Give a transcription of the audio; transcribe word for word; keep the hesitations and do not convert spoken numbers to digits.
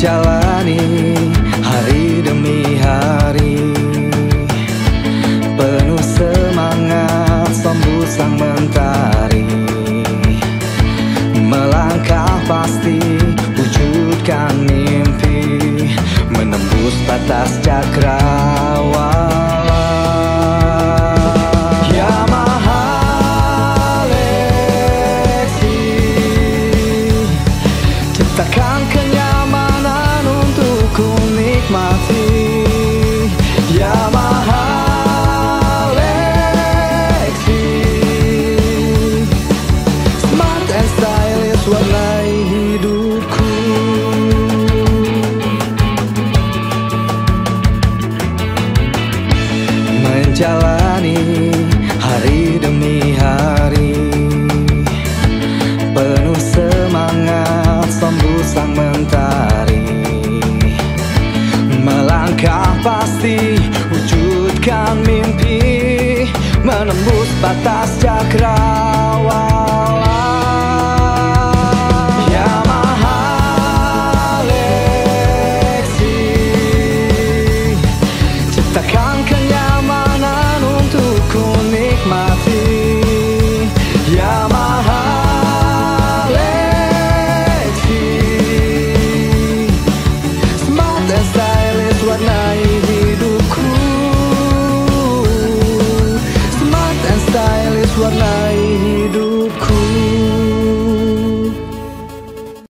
Menjalani hari demi hari, penuh semangat sambut sang mentari. Melangkah pasti, wujudkan mimpi, menembus batas cakrawala. Yamaha Lexi, ciptakan kenyamanan untukku nikmati. Yamaha Lexi, smart and stylish, warnai hidupku. Menjalani hari demi hari, penuh semangat sambut sang mentari. Melangkah pasti, wujudkan mimpi, menembus batas cakra.